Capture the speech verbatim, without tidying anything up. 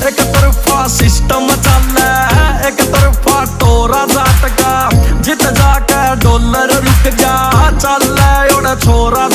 एक तरफा सिस्टम चल एक तरफा टोरा जाट का जित जाके डॉलर रुक जा चल छोरा